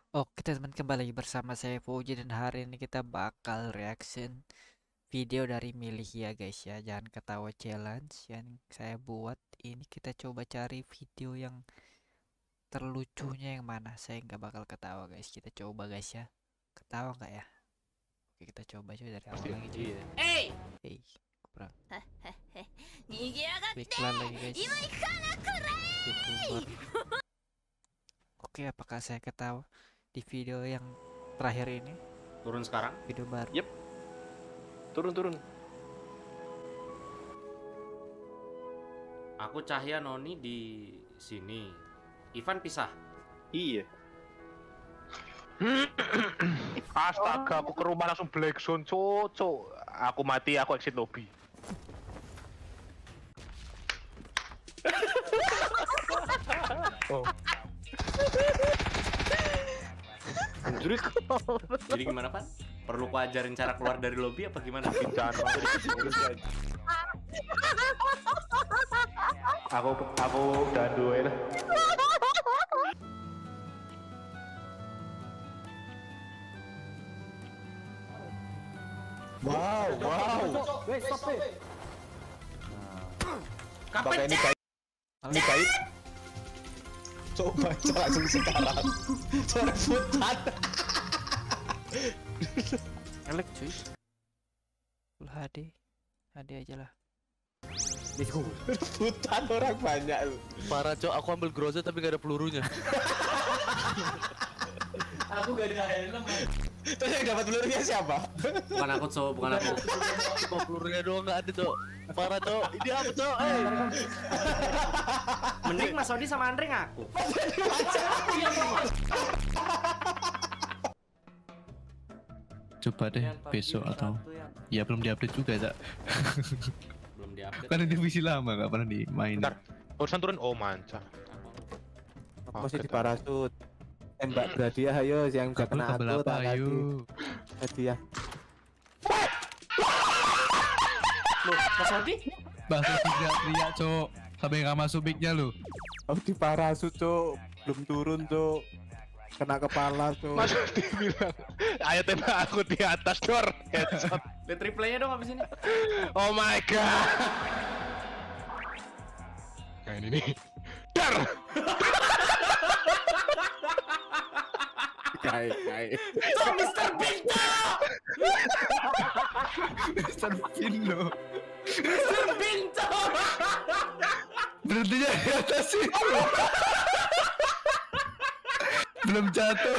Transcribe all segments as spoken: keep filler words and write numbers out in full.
Oke teman, kembali bersama saya Fuji dan hari ini kita bakal reaction video dari Milih ya guys ya. Jangan ketawa challenge yang saya buat. Ini kita coba cari video yang terlucunya yang mana. Saya nggak bakal ketawa guys. Kita coba guys ya. Ketawa nggak ya? Oke, kita coba coba dari awal lagi cuy. Iya. Hey, Hey, kurang. 逃げやがって Iklan lagi guys. 今行かなくれ YouTuber. Oke, apakah saya ketawa di video yang terakhir ini? turun sekarang. Video baru. Yep. Turun turun. Aku Cahya Noni di sini. Ivan pisah. Iya. Astaga, aku ke rumah langsung black zone, cocok. Aku mati, aku exit lobby. Oh. Anjrit. Jadi gimana, Pan? Perlu ku ajarin cara keluar dari lobby apa gimana? Jangan banget. Aku aku dandu ya. Wow, wow. Wes, stop deh. Pakai ini Kapet. kayu, ini kayu. Coba coba langsung sekarang. Coba rebutan. Elek cuy. Full H D. H D aja lah. Let's go. Rebutan orang banyak. Parah cok, aku ambil groza tapi gak ada pelurunya. Aku gak ada helm. Terus yang dapat pelurunya siapa? Bukan aku, Cok, bukan aku. Kok pelurunya doang gak ada cok. Parah cok, ini apa cok? Eh, Mending Mas Odi sama Andre ngaku. coba deh besok atau ya belum diupdate juga tak? Belum diupdate. Karena divisi lama gak pernah dimain. Bentar. Urusan turun. Oh, manca. Aku masih di parasut. Tembak berhadiah ayo yang udah Kabel kena kabel aku apa tak ayo? hadiah. Loh, Mas Odi? Bahasa teriak teriak cok. Sampai gak masuk mic-nya lu. Aku di parasut, Cuk. Belum turun, Cuk. Kena kepala, Cuk. Mas Adi bilang, ayo tembak aku di atas dor. Headshot. Lihat replaynya dong abis ini. Oh my god. Nah ini nih. Dar. Kai, kai. Itu Mister Pinto! Mister Pino. Mister Pinto! Berhentinya di atas itu. Belum jatuh.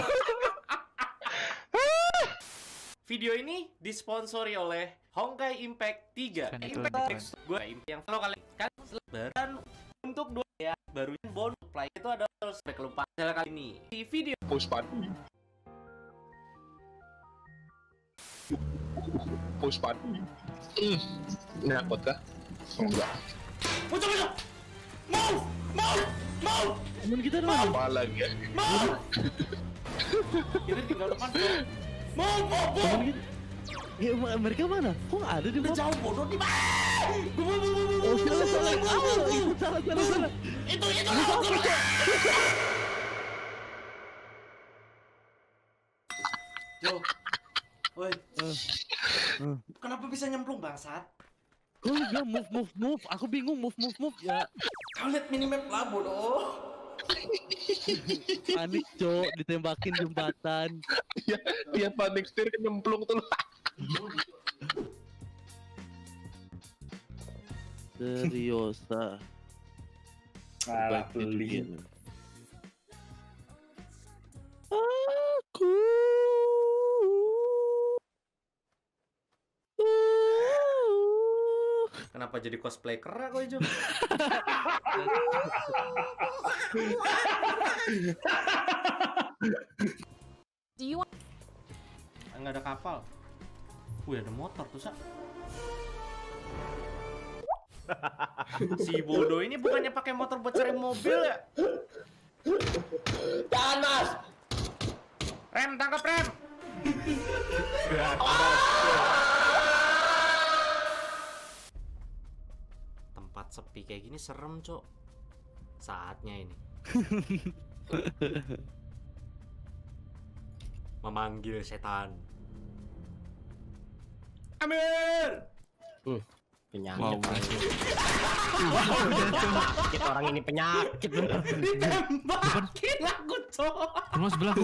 Video ini disponsori oleh Honkai Impact tiga. Kan itu Impact bukan. X gue yang kalau kalian kan dan untuk dua ya baru bonus play itu ada sampai kelupaan kali ini di video Puspan. Puspan. Hmm. Ini angkot kah? Oh, enggak. Pucuk pucuk mau mau mau Temen kita dong. Apa lagi ya? mau kita tinggal depan tuh. Mau mau mau Ya, mereka mana? Kok ada di udah jauh bodoh di mana? Bu, bu, bu, bu, bu, Oh, bu, salah, bu, salah. bu, bu, Ah, bu. itu salah, salah, salah. itu itu aku. Yo, woi, kenapa bisa nyemplung bangsat? Kok lu bilang move, move, move? Aku bingung move, move, move. Ya, Kau lihat minimap lah bodoh. panik cok, ditembakin jembatan. Dia dia panik setir nyemplung tuh. Seriosa. Salah Baik, beli. itu dia. Aku. Kenapa jadi cosplay kera kau hijau? Do you want Enggak ada kapal. Wih, ada motor tuh, Sak. Si bodoh ini bukannya pakai motor buat cari mobil ya? Jangan mas. Rem, tangkap rem. Tempat sepi kayak gini serem, Cok. Saatnya ini. memanggil setan. Amir. Hmm, penyakit. Wow. Penyakit orang ini penyakit bener. Ditembakin aku, Cok. Rumah sebelahku.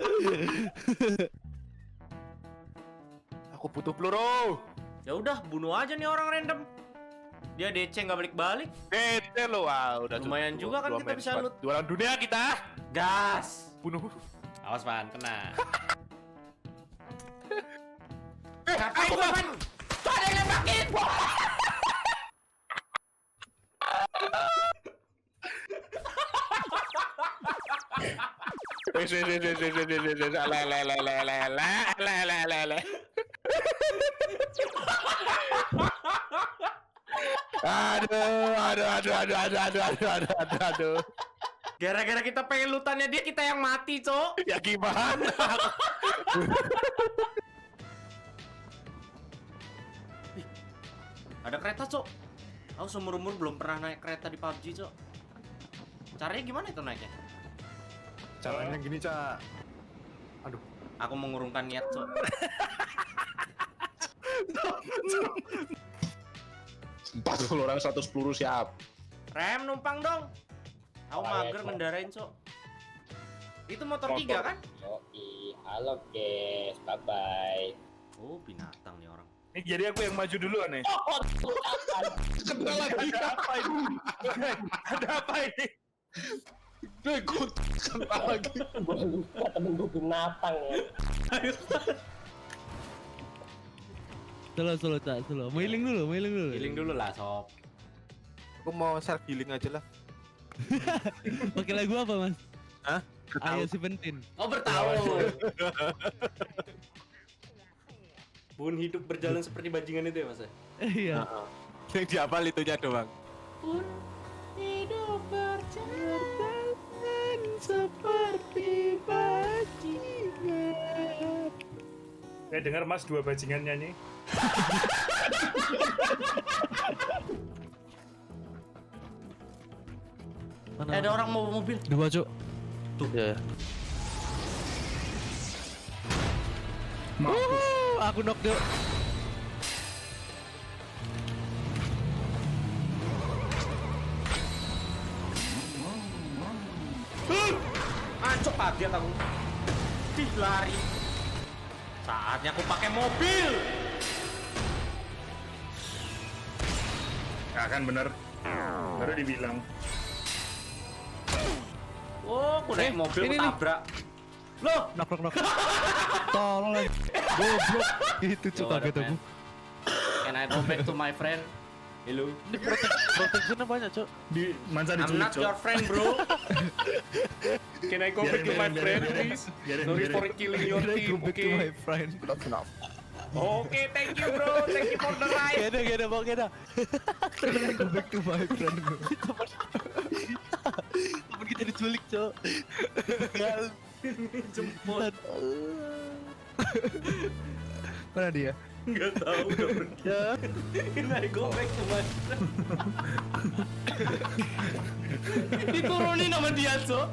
Aku butuh peluru. Ya udah, bunuh aja nih orang random. Dia D C nggak balik-balik. Bete lo, wah udah Lumayan cukup. juga kan Dua kita match bisa buat loot. Jualan dunia kita. Gas. Bunuh. Awas, Pan, kena. Ngapain gua, Pan? Tuh ada yang nembakin. Wes wes wes wes wes wes wes wes le le le le le le le le le. Aduh, aduh, aduh, aduh, aduh, aduh, aduh, aduh, aduh, aduh. Gara-gara kita pengen lutannya dia, kita yang mati, Cok. Ya gimana? Ada kereta, Cok. Aku seumur-umur belum pernah naik kereta di P U B G, Cok. Caranya gimana itu naiknya? Caranya gini, Cak. Aduh. Aku mengurungkan niat, Cok. empat puluh orang seratus peluru siap. Rem, numpang dong. Aku mager ngendarain, Cok. Itu motor tiga kan? Yoi, halo guys, bye bye. Oh, binatang nih orang. Ini jadi aku yang maju dulu nih. Kena lagi. Ada apa ini? Ada apa ini? Ikut kena lagi. Gue lupa temen gue binatang ya. Solo, solo, Cak, solo. Mailing dulu, mailing dulu. Healing dulu lah, Sob. Aku mau self healing aja lah. Pakai lagu apa, Mas? Hah? Ayo Seventeen. Oh, bertahun. Pun hidup berjalan seperti bajingan itu ya, Mas? Iya. Yang dihafal itunya doang. Pun hidup Berjalan seperti bajingan. Saya dengar Mas dua bajingan nyanyi. Eh, ada orang mau mobil. Dua, Cuk. Tuh. Ya. Wuh, aku knock, Cuk. Ancok, kaget aku. Dih, lari. Saatnya aku pakai mobil. Ya kan bener. Baru dibilang. Oh, aku naik mobil ini ketabrak. Loh, Knock, knock, knock. Tolong. Goblok. Itu, Cuk, Yo, what kaget up, aku. man? Can I go back to my friend? Hello. Ini protek protectionnya banyak, Cuk. Di Mansa I'm diculik, not Cok. your friend, bro. Can I go back to my Biarin, friend, biarin, please? biarin, Sorry biarin. for killing your Can I team, go back to my okay? friend? Okay, thank you, bro. Thank you for the ride. Gak ada, gak ada, Bang, gak ada. Can I go back to my friend? Temen kita diculik, Cok. Jemput. Mana dia? Nggak tahu, udah pergi. Ya. Can I go back to my friend? Diturunin sama dia, Cok.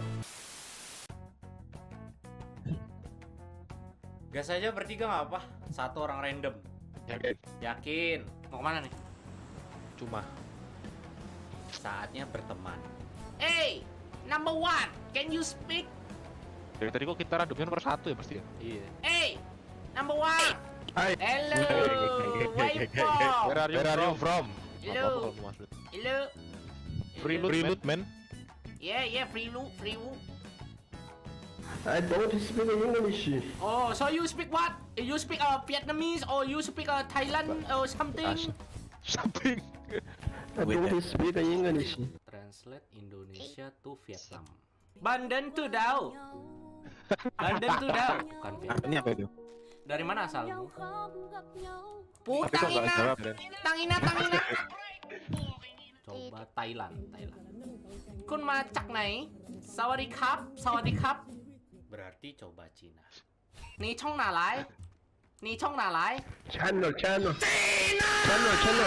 Gas aja bertiga nggak apa? Satu orang random. Yakin? Yakin? Mau kemana nih? Cuma. Saatnya berteman. Hey, number one, can you speak? Dari tadi kok kita randomnya nomor satu ya pasti ya? Iya. Hey, number one. Hai. Hello, where you from? Where are you, Where are you from? Hello. Apa-apa kalau mau masuk. Hello. Free loot, Free loot, man. Yeah, yeah, free loot, free loot. I don't speak English. Oh, so you speak what? You speak uh, Vietnamese or you speak uh, Thailand or something? Something. I don't speak English. Translate Indonesia to Vietnam. Bandan tu dao. Bandan tu dao. Bukan Vietnam. Ini apa itu? Dari mana asalmu? Tapi kok Putang nggak ina, jawab, Dan? tangina, tangina. Coba Thailand, Thailand. Kun macak nai, sawadikap, sawadikap. Berarti coba Cina. Ni chong nalai, ni chong nalai. Channel, channel. Cina. Channel, channel.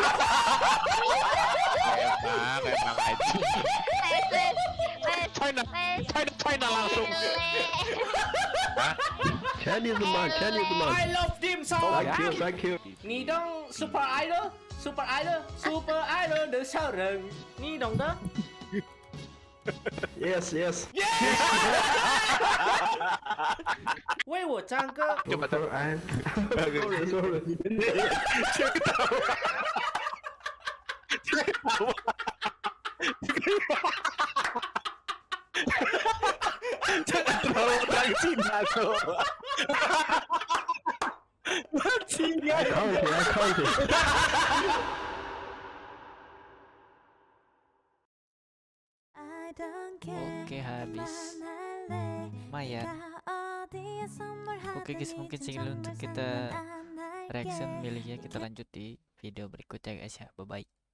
Emang, emang aja. China, China, China langsung. Hah? Kenny the man, Kenny the man. I love dim sum. Thank you, thank you. 你当 super idol super idol super idol 的小人，你懂的。 Yes, yes. 为我唱歌。 Coba coba. Sorry, sorry. Jangan terlalu orang Cina tuh. Cina. I can't, I can't. Oke, habis. Lumayan. Oke guys, mungkin segini untuk kita reaction milihnya. Kita lanjut di video berikutnya guys ya. Bye bye.